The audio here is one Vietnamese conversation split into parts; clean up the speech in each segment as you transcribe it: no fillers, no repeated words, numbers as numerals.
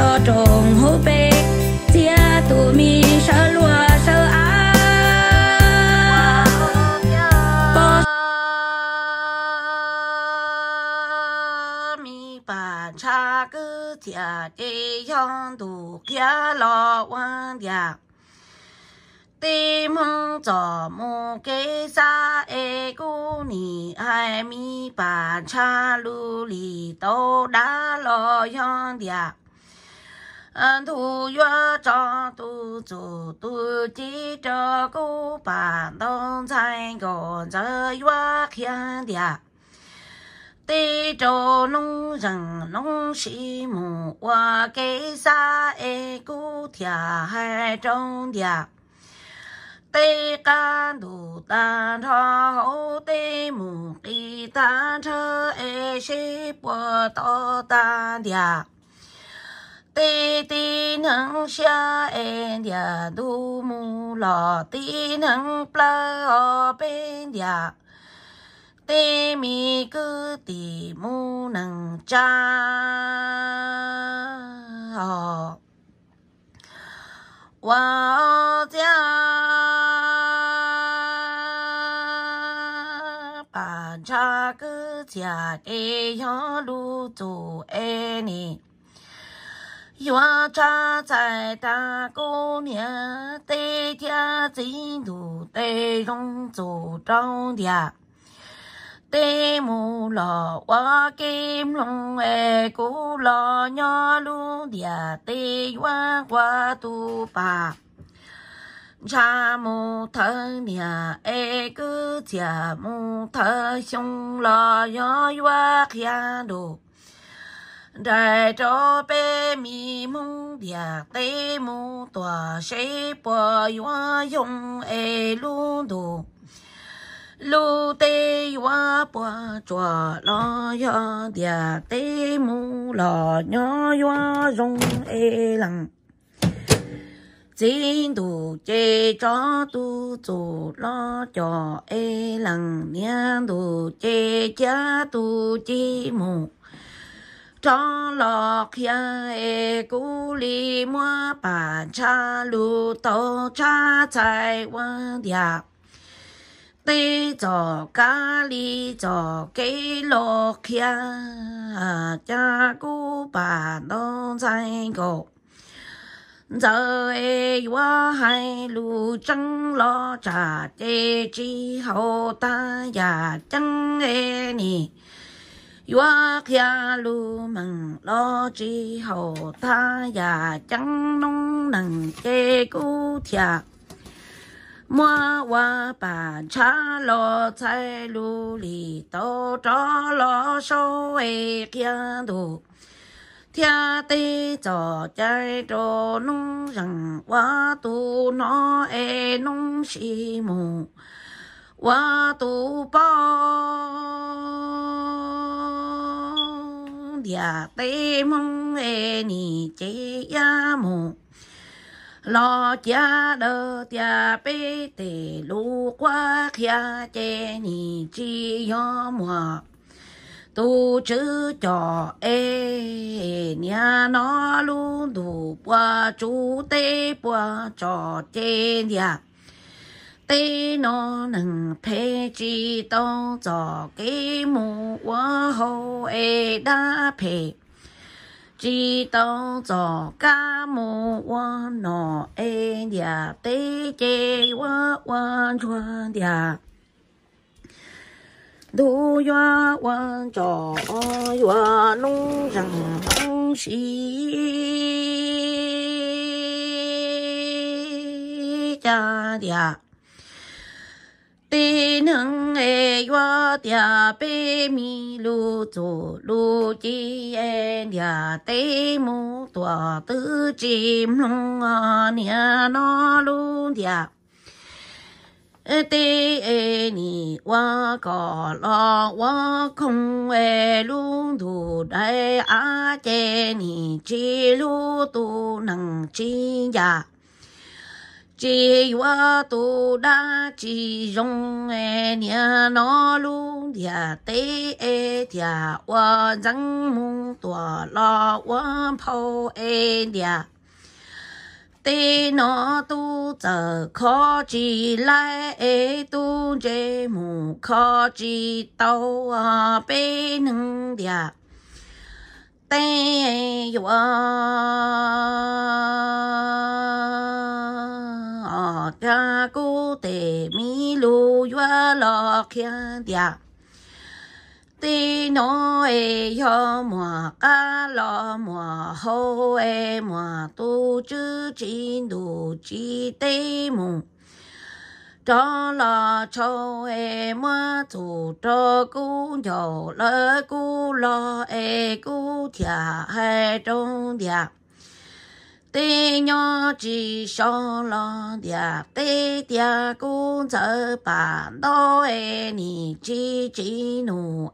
cho trồng hố bê chia tụ mi sợ lúa sợ á mi bà cha cứ chia để yang đủ kia lo quan dia tìm hông cho một cái xa e cô nì hai mi bà cha lưu lì tô đã lo yang dia anh thu yo cho tu chủ tu chỉ cho cô bà đông thành còn giờ yo khian dia tê cho nông dân nông sĩ mù qua cái xa e cô thia hai trong dia tê ca đủ ta cho hậu tê mù đi ta chơ e sĩ bùa to ta dia tê tê nâng xa e dia du mù lò tê nâng pla ở bên dia tê mi cứ tì mù nâng cha wow cha bà cha cứ chia để yo lu tu e ni yo cha在大姑娘对家进度对容祖中的tê mù lò qua kim long e cú lò nhỏ lu địa tê qua qua tu pa cha mù thơ nia e cứ chia mù thơ sông lò nhỏ qua kia đồ đại cho bé mi mông địa tê mù tòa sẽ bỏ qua dùng e lu đồ lu tê hoa bùa chùa lo yo địa tê mù lò nhỏ hoa rong e lăng chính đủ chê cho tu chủ lo cho e lăng niên đủ chê cha tu chi mù cho lo kia e cú li mua bà cha lu tô cha chạy qua địa tê cho cá li cho cái lô kia cha cú bà đông dài cổ giờ e qua hai lu trăng lo trả tê chi hậu ta ya trăng e ni qua kia lu măng lo chi hậu ta ya trăng nông nằng tê cú thia mua hoa bà cha lo chạy lu lì tô cho lo sâu e kia đồ thia tê cho chạy cho nông rằng hoa tu nó e nông sĩ mù hoa tu bao địa tê mong e ni chế ya mù lo cha đơ tia bê tê lu qua kia chê ni chi yo mùa tu chữ cho e nhà nó luôn đủ qua chú tê qua cho chê dia tê nó nâng phê chi tô cho cái mù qua hậu e đa phê chỉ tao cho cá mù quan nọ e dia tê chê qua quan chuan dia du ya quan cho ya nông rằng nông sĩ cha dia tê nâng e yo tia bê mi lu chu lu chi e dia tê mu tua tư chim long nia no lu dia tê e ni wa ko lo wa không e lu du đại a chê ni chi lu tu nang chi ya chỉ wa tu đa chỉ rong nia nó lu dia tê dia wa răng mung tua lo wa phao dia tê nó tu giờ khó chỉ lại tu chế mù khó chỉ tàu bên nâng dia tê wa cha cô tê mi lu wa lo kia dia tê nó yo mùa cá lo mùa hô mùa tu chữ chín đủ chi tê mù cho lo cho mùa tu cho cú nhỏ lỡ cú lo cú thia hay trong dia tê nhỏ chỉ cho lo dia tê dia cú giờ bản đó ni chỉ nụ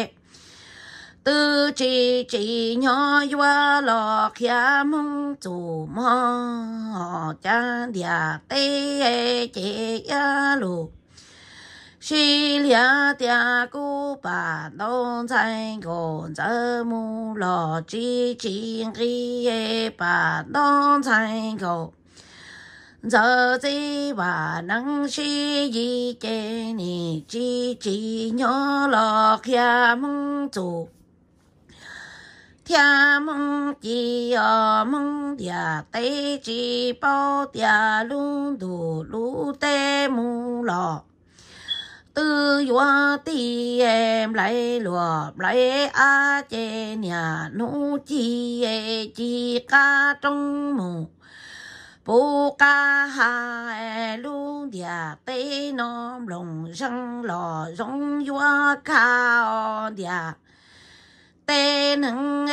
tư chỉ nhỏ qua lo kia mong chủ mò cha dia tê chế ya lu xí lia tia cú bà đông trái gòn giờ mu lo chỉ ri bà đông trái gòn giờ gì bà năng xí gì chế ni chỉ nhỏ lo kia mong chủ thiên mong chỉ mong dia tê chỉ bao dia luôn đủ lú tê mu lò từ yo ti em lại lùa lại a chê nhà nô chỉ ca trong mù bố ca ha luôn dia tê nom lòng răng lò rong yo ca dia tê nâng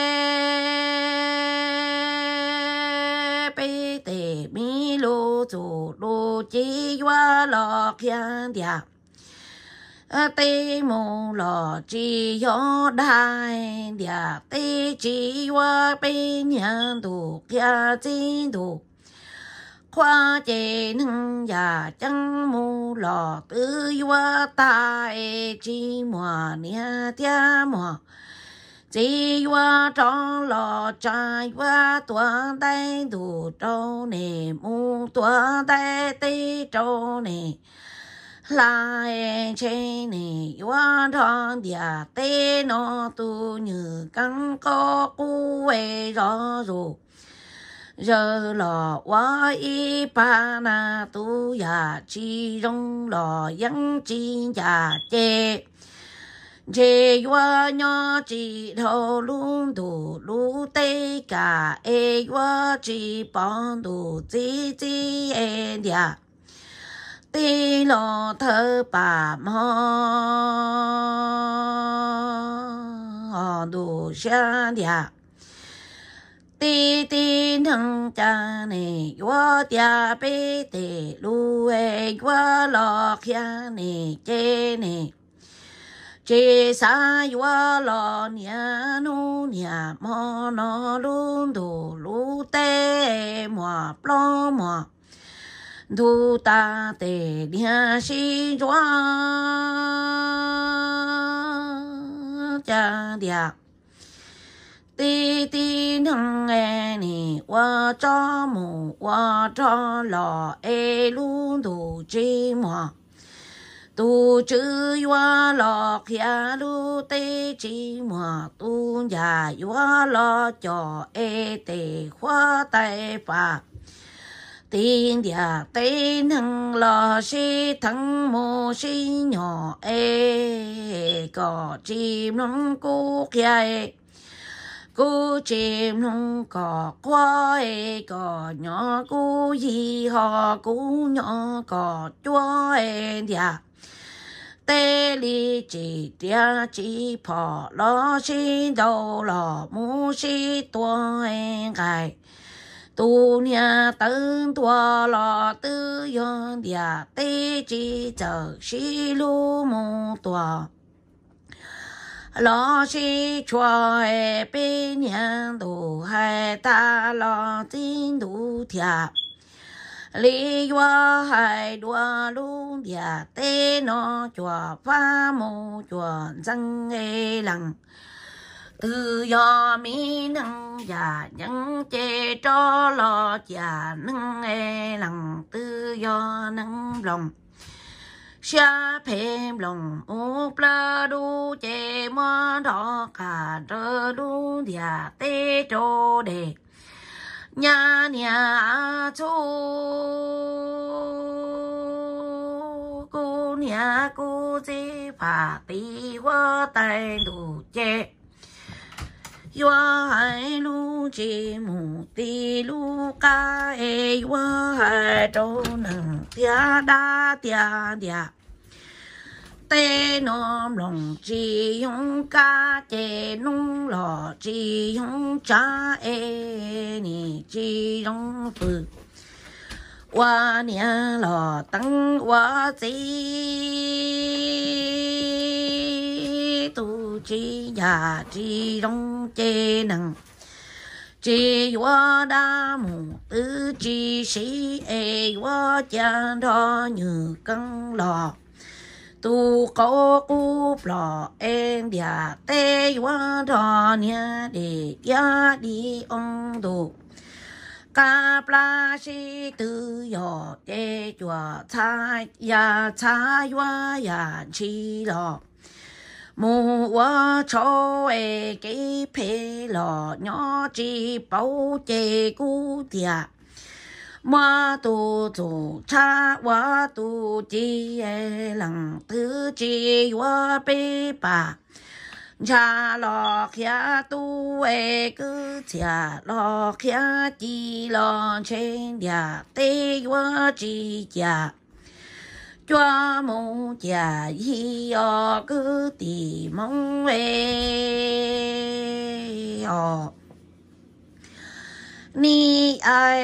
bê tê mi lô chủ lô chi wa lò kia dia tê mô lò chi yo đai dia tê chi wa bê nhang đủ kia chi đủ khoa chế nâng ya chẳng mô lò tư wa ta chi mùa nia tia mùa chỉ qua trong lò trái qua tua tay đủ trâu nè mu tua tay tê trâu nè lại chế nè qua trong địa tê nó tu như căng có cú rõ rồi giờ lò qua y pa na tu ya chi rong lò yang chi ya chê chế qua nhỏ chỉ thâu luôn đủ lú tê cả qua chỉ bọn đủ chỉ dia tê lo thơ bà mò đủ xa dia tê nâng cha nè qua tia bê tê lu qua lo kia nè chê nè chế sa yo lo nia nu nia mo no lu du lu te mo plo mo du ta te nia si joa cha dia ti nang ni wa cho mu wa cho lo lu du chi mo tu chữ yo lo kia lu tê chi mùa tu nhà yo lo cho tê khoa tay phà tiên địa tê nâng lo si thăng mô si nhỏ có chim nông cu kia cu chim nông có qua có nhỏ cu gì họ cu nhỏ có chúa địa tê li chỉ tia chỉ phò lo xin đầu lò mu si tua gai tu nhà tân tua lò tư yon dia tê chỉ chờ si lu mu tua lo si chua bên nhà tu hai ta lo tin tu thia lý hoa hai đua luôn địa tê nó chùa pha mô chùa dân ê lăng tự do mi nâng và những chê cho lo chả nâng ê lăng tự do nâng lòng xa phèm lòng úp lơ đu chê mơ đỏ cả rơ đu địa tê trô đề nhà nhà chú cô nhà cô dê phá tí hoa tay đủ chê hoa hai lu chê mù tí lu ca ê hoa hai trâu nâng tia đa tia đia tê nôm lòng chi hông ca chê nung lò chi hông cha ê nì chi hông tư hoa nia lò tăng hoa chi tu chi ya chi hông chê nâng chi hoa đa mù tư chi sĩ ê hoa chan đo như căng lò tu có cúp lò em địa tê hoa đò nha để ya đi ông đồ ca pla si tư yo tê chùa cha hoa ya chi lò mù hoa cho ê cái phê lò nhỏ chi bao chê cú tiệt ma tu tu cha wa tu chi e lăng thứ chi wa pe pa cha lo khia tu e cứ cha lo khia chi lo trên dia te wa chi cha cho mu cha hi o cứ ti mong e o ni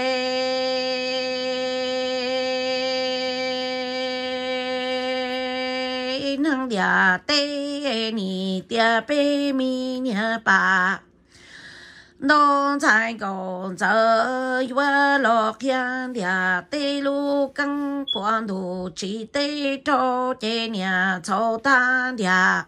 ai nang dia tê ni tia pe mi nia pa đông trái gòn giờ qua lọ khian dia tê lu căng quan đồ chỉ tê cho chê nhà châu tan dia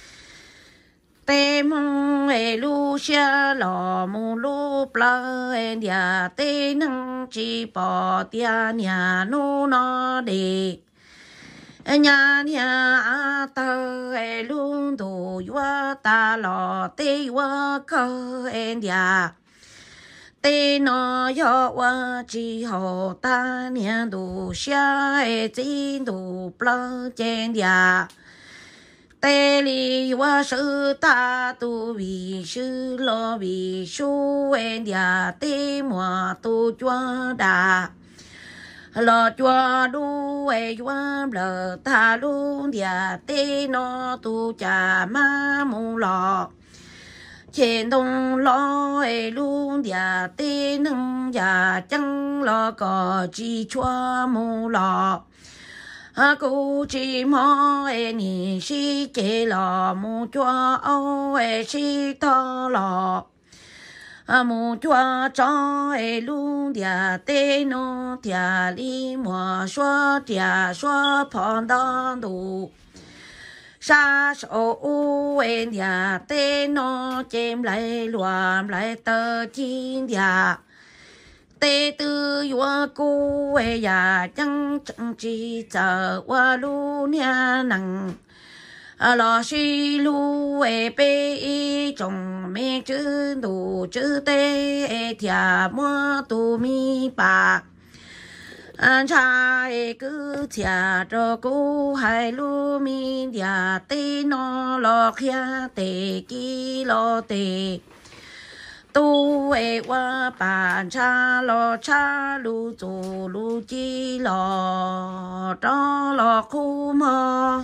tê mong ê lu xa lò mù lu plơ ê địa tê nâng chi bò tia nhà nu nó đề nhà nhà a tơ ê lu đồ yua ta lò tê yua cơ ê địa tê nó yua wa chi hồ ta nhà đồ xa ê chi đồ plơ chên địa tê li wa sư ta tu vi sư lo vi su en dia tê mùa tu chua đà lo chua du e chua lờ ta lu dia tê no tu cha ma mu lo trên đông lo e lu dia tê nâng ya chẳng lo có chi chua mu lo cô chỉ mò e ni si chế lò mu chua ô e si to lò mu chua cho e lu dia tê no tia li mùa xua tia xua phong đan đủ sa số u e dia tê no chém lại luam lại tơ chín dia tê tư yua cu e ya chẳng chẳng chi chờ wa lu nia năng lo si lu e pe y trong mê chữ đủ chữ tê e thia mua tu mi pa cha e cứ thia cho cu hai lu mi dia tê no lo khia tê ki lo tê tu e wa pan cha lo cha lu tu lu chi lo cho lo khu mơ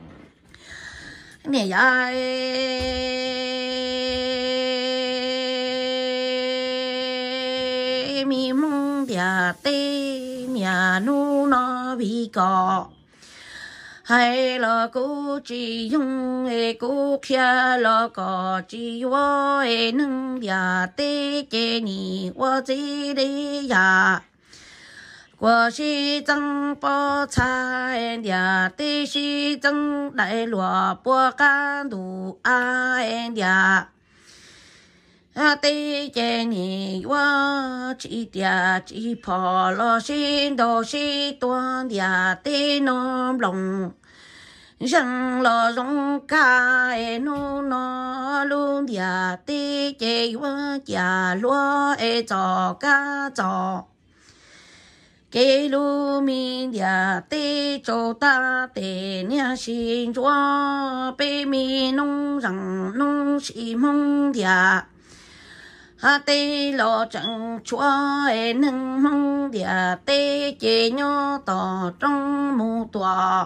nè ai mi mong dia tê nhà nu nó bị cọ hay là cô chỉ dùng e cô kia là có chỉ wo e nâng ya tê chê ni wo chỉ đi ya 我是真菠菜呀，的是真来萝卜干肚啊呀。对着你我一点一跑了心都是断的的浓浓，人了容该浓浓浓的的这我家落早个早。给路明的的走大的娘心装，被米弄人弄西蒙的。对老正窗能梦的对姐娘到中木多，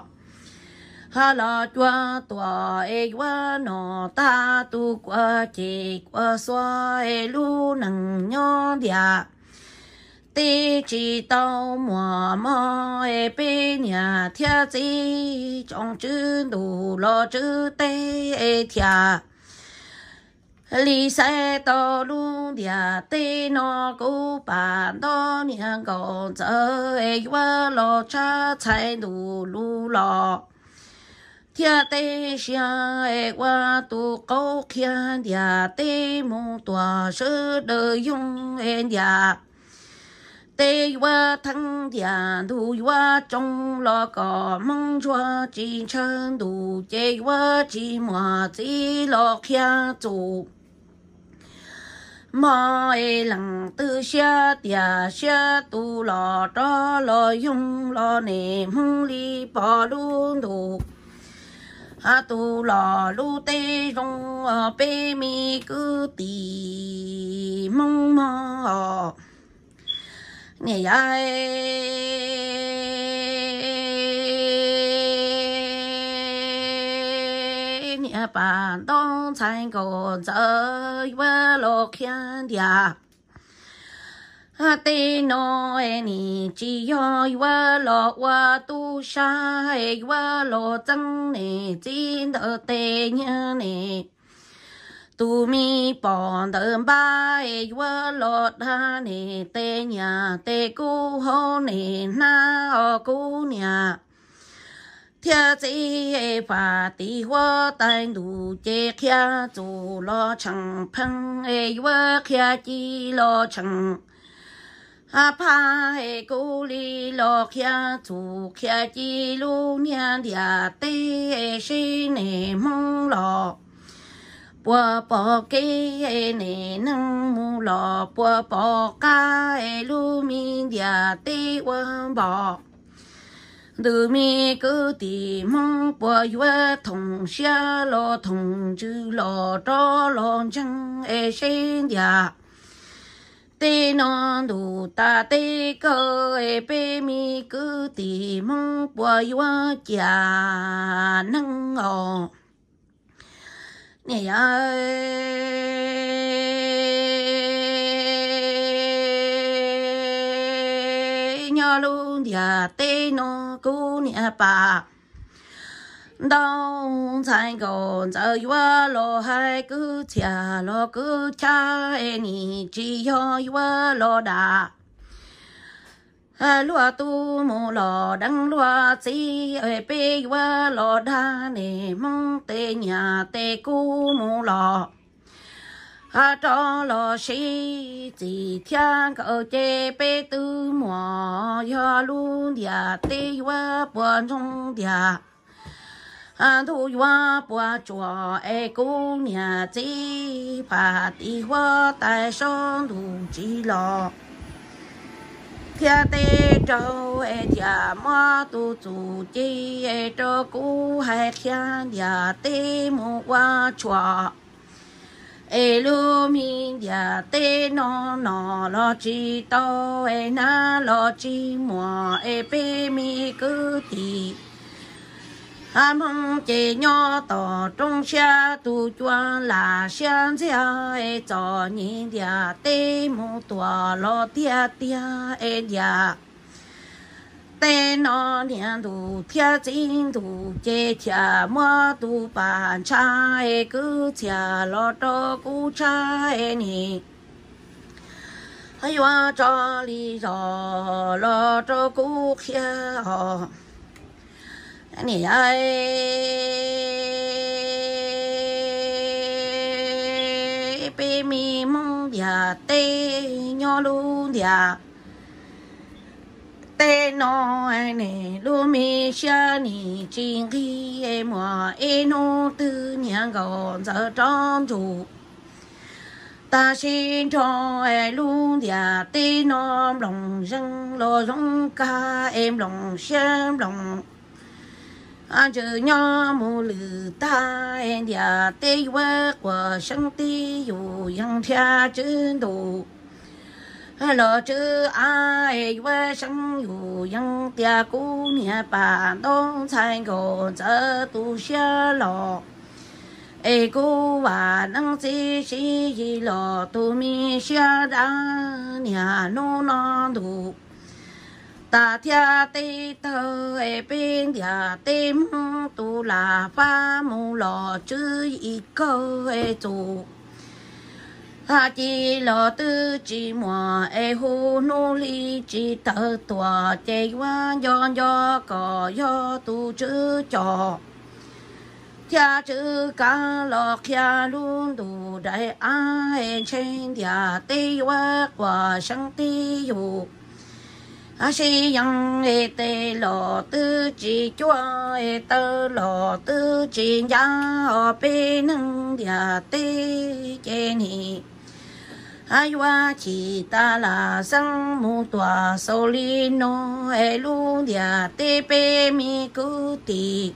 老抓多我脑大度过结果所路能娘的。对知道默默被娘贴在中之路老之对贴，离山道路的对那个板道娘高走我老车才路老，贴对上我都高看的对木多是的用的。对我疼的路我中了个梦着进程度，给我寂寞在了看走，马人都下的下都了着了用了你梦里把路路。都了路得容被米个地梦梦。你呀，你把东山沟走我老看的，对侬你只要我老我都杀我老真呢，真的对娘呢。杜米帮的把我老他呢对娘对姑后呢那姑娘，贴在发的我单独接看做了成盆我看几了成，怕姑里了看做看几路娘的对谁呢梦了。波波给你能木了，波波该路面的对温饱，路面个地梦波月同下了同住了着了真心的，对那路大对个北面个地梦波月家能哦。你呀，鸟路的对那姑娘吧，东山沟走我老海个家老个家，你只要我老大。罗都木罗登罗子被我罗大呢梦的娘的姑木罗，找了谁几天个这被都莫要路的对我不中的，都我不做姑娘子把的我带上路去了。天地周天马都足迹这古海天的地木瓦窗，路面的地弄了知道那了寂寞被米个地，梦见鸟到中下都转啦，现在早年的地木多了爹爹呀，在那年度贴近度这天么都办茶个家了着古茶呢。 hayว่าจอลีจอรอจอกูเขียวอันนี้ไอ้ไปมีมึงเดียเตยอลูเดียเตน้อยเนี่ยลูมีเชื่อนี่จริงที่ไอ้หมัวไอ้โนตื่นยังก่อนจะจองจูta xin cho em luôn nhà tê nom lòng dân lo rong ca em lòng xem lòng anh chờ nhau mù lử ta em nhà tê quê của sân tê dù dân theo chân đồ lo chứ ai quê sân dù dân theo cú nhà bà đông thành cổ giờ tu xe lọ ai cô và năng gì gì lo tu mi xia đã nhà nô non đủ ta theo tê tơ ai bên nhà tem tu là pha mù lo chứ ít cơ ai tu ta chỉ lo tư chỉ mùa ai hu nô li chỉ tơ tua chạy qua do có do tu chữ cho cha chữ ca lọ kia luôn đủ đại ai trên địa tây qua qua sông tây dù à si yang e tây lọ tư chỉ cho e tơ lọ tư chỉ ya ở bên nâng địa tây trên hi ai qua chỉ ta là sang mu tòa sâu li no e luôn địa tây pe mi cứ tì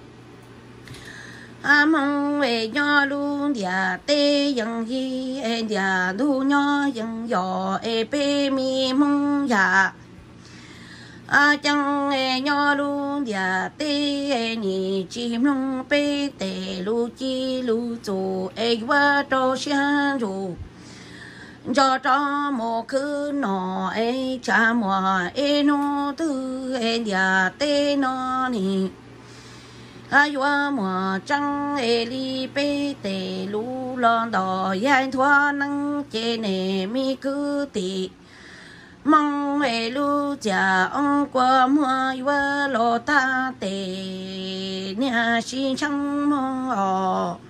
mong về nhỏ luôn địa tê dân hi địa lu nhỏ dân nhỏ bê mi mong ya chẳng nhỏ luôn địa tê ni chim long bê tê lu chi lu chu qua cho xiang ru cho một cứ nọ cha mùa nó tư địa tê nó ni ai qua mùa trăng li bê tê lu lon đò yan thoa năng chê nè mi cứ tì mong lu già ông qua mùa qua lo ta tê nhà xin chăng mong